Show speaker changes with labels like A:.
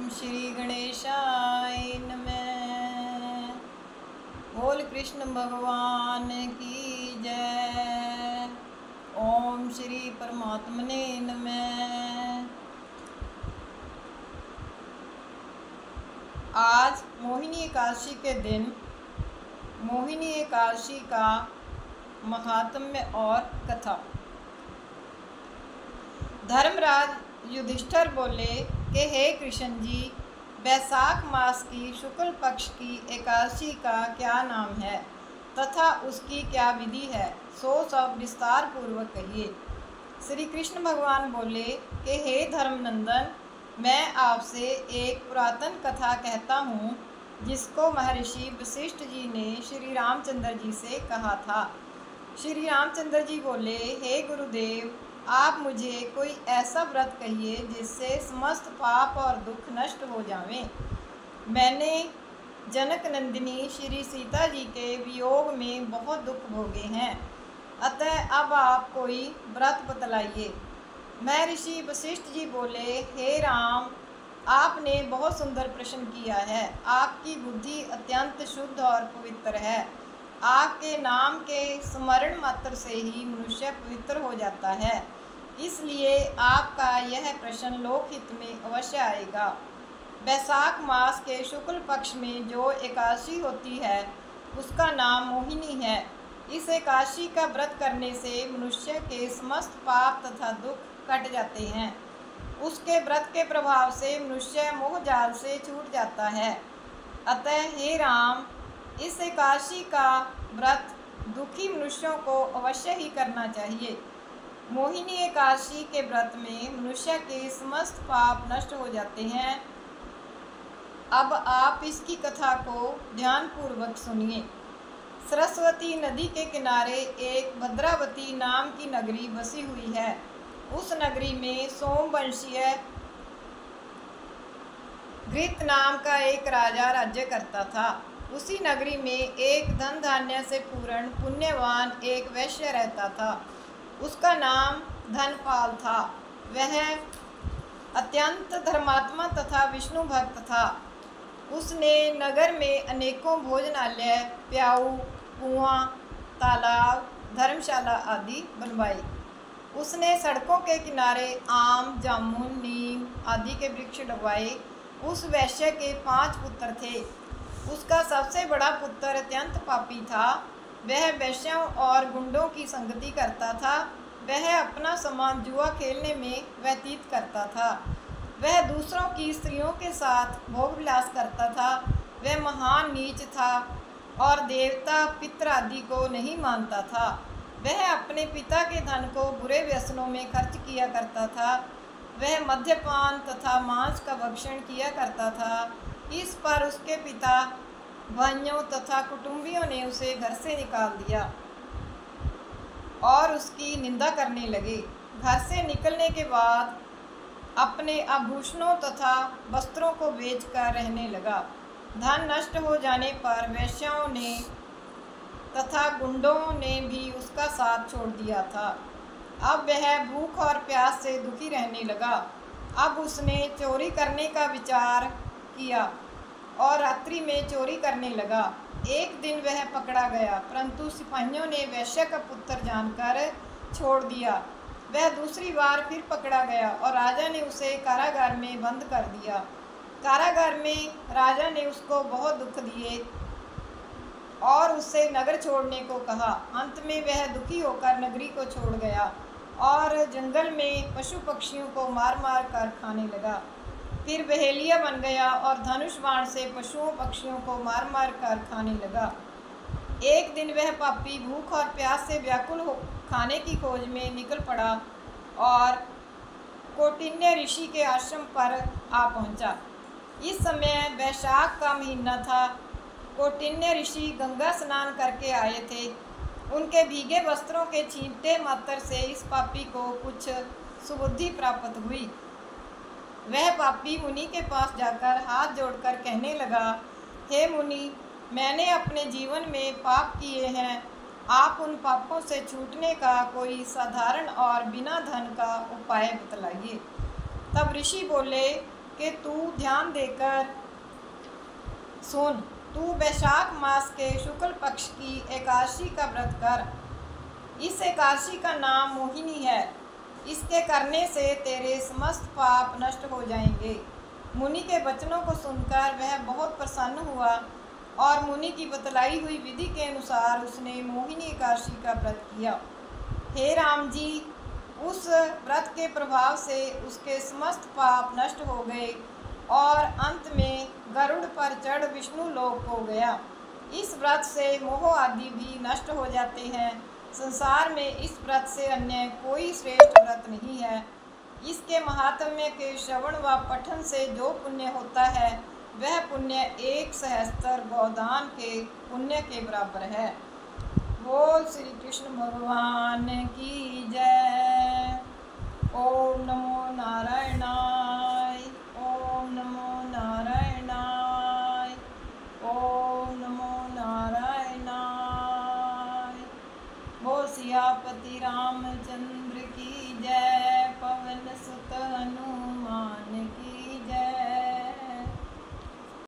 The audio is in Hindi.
A: श्री गणेशाय नमः। बोल कृष्ण भगवान की जय। ओम श्री परमात्मने नमः। आज मोहिनी एकादशी के दिन मोहिनी एकादशी का महात्म्य और कथा। धर्मराज युधिष्ठिर बोले कि हे कृष्ण जी, वैशाख मास की शुक्ल पक्ष की एकादशी का क्या नाम है तथा उसकी क्या विधि है, सो सब विस्तार पूर्वक कहिए। श्री कृष्ण भगवान बोले कि हे धर्मनंदन, मैं आपसे एक पुरातन कथा कहता हूँ जिसको महर्षि वशिष्ठ जी ने श्री रामचंद्र जी से कहा था। श्री रामचंद्र जी बोले, हे गुरुदेव, आप मुझे कोई ऐसा व्रत कहिए जिससे समस्त पाप और दुख नष्ट हो जावें। मैंने जनक नंदिनी श्री सीता जी के वियोग में बहुत दुख भोगे हैं, अतः अब आप कोई व्रत बतलाइए। महर्षि वशिष्ठ जी बोले, हे राम, आपने बहुत सुंदर प्रश्न किया है। आपकी बुद्धि अत्यंत शुद्ध और पवित्र है। आपके नाम के स्मरण मात्र से ही मनुष्य पवित्र हो जाता है, इसलिए आपका यह प्रश्न लोकहित में अवश्य आएगा। वैशाख मास के शुक्ल पक्ष में जो एकादशी होती है उसका नाम मोहिनी है। इस एकादशी का व्रत करने से मनुष्य के समस्त पाप तथा दुख कट जाते हैं। उसके व्रत के प्रभाव से मनुष्य मोह जाल से छूट जाता है। अतः हे राम, इस एकादशी का व्रत दुखी मनुष्यों को अवश्य ही करना चाहिए। मोहिनी एकादशी के व्रत में मनुष्य के समस्त पाप नष्ट हो जाते हैं। अब आप इसकी कथा को ध्यानपूर्वक सुनिए। सरस्वती नदी के किनारे एक भद्रावती नाम की नगरी बसी हुई है। उस नगरी में सोमवंशीय घृत नाम का एक राजा राज्य करता था। उसी नगरी में एक धन धान्य से पूर्ण पुण्यवान एक वैश्य रहता था। उसका नाम धनपाल था। वह अत्यंत धर्मात्मा तथा विष्णु भक्त था। उसने नगर में अनेकों भोजनालय, प्याऊ, कुआं, तालाब, धर्मशाला आदि बनवाई। उसने सड़कों के किनारे आम, जामुन, नीम आदि के वृक्ष लगवाए। उस वैश्य के 5 पुत्र थे। उसका सबसे बड़ा पुत्र अत्यंत पापी था। वह वैश्यों और गुंडों की संगति करता था। वह अपना समय जुआ खेलने में व्यतीत करता था। वह दूसरों की स्त्रियों के साथ भोग विलास करता था। वह महान नीच था और देवता पितृ आदि को नहीं मानता था। वह अपने पिता के धन को बुरे व्यसनों में खर्च किया करता था। वह मद्यपान तथा मांस का भक्षण किया करता था। इस पर उसके पिता, भाइयों तथा कुटुंबियों ने उसे घर से निकाल दिया और उसकी निंदा करने लगे। घर से निकलने के बाद अपने आभूषणों तथा वस्त्रों को बेचकर रहने लगा। धन नष्ट हो जाने पर वैश्यों ने तथा गुंडों ने भी उसका साथ छोड़ दिया था। अब वह भूख और प्यास से दुखी रहने लगा। अब उसने चोरी करने का विचार किया और रात्रि में चोरी करने लगा। एक दिन वह पकड़ा गया, परंतु सिपाहियों ने वैश्य का पुत्र जानकर छोड़ दिया। वह दूसरी बार फिर पकड़ा गया और राजा ने उसे कारागार में बंद कर दिया। कारागार में राजा ने उसको बहुत दुख दिए और उससे नगर छोड़ने को कहा। अंत में वह दुखी होकर नगरी को छोड़ गया और जंगल में पशु पक्षियों को मार मार कर खाने लगा। फिर बहेलिया बन गया और धनुष बाण से पशुओं पक्षियों को मार मार कर खाने लगा। एक दिन वह पापी भूख और प्यास से व्याकुल हो खाने की खोज में निकल पड़ा और कौटिन्य ऋषि के आश्रम पर आ पहुंचा। इस समय वैशाख का महीना था। कौटिन्य ऋषि गंगा स्नान करके आए थे। उनके भीगे वस्त्रों के छींटे मात्र से इस पापी को कुछ सुबुद्धि प्राप्त हुई। वह पापी मुनि के पास जाकर हाथ जोड़कर कहने लगा, हे मुनि, मैंने अपने जीवन में पाप किए हैं। आप उन पापों से छूटने का कोई साधारण और बिना धन का उपाय बतलाइए। तब ऋषि बोले, कि तू ध्यान देकर सुन। तू वैशाख मास के शुक्ल पक्ष की एकादशी का व्रत कर। इस एकादशी का नाम मोहिनी है। इसके करने से तेरे समस्त पाप नष्ट हो जाएंगे। मुनि के वचनों को सुनकर वह बहुत प्रसन्न हुआ और मुनि की बतलाई हुई विधि के अनुसार उसने मोहिनी एकादशी का व्रत किया। हे राम जी, उस व्रत के प्रभाव से उसके समस्त पाप नष्ट हो गए और अंत में गरुड़ पर चढ़ विष्णु लोक हो गया। इस व्रत से मोह आदि भी नष्ट हो जाते हैं। संसार में इस व्रत से अन्य कोई श्रेष्ठ व्रत नहीं है। इसके महात्म्य के श्रवण व पठन से जो पुण्य होता है वह पुण्य 1 सहस्त्र गोदान के पुण्य के बराबर है। बोल श्री कृष्ण भगवान की जय। ओम नमो नारायणाय। ओम नमो नारायणाय। ओम नमो नारायणाय। बोल सियापति रामचंद्र की जय। पवन सुत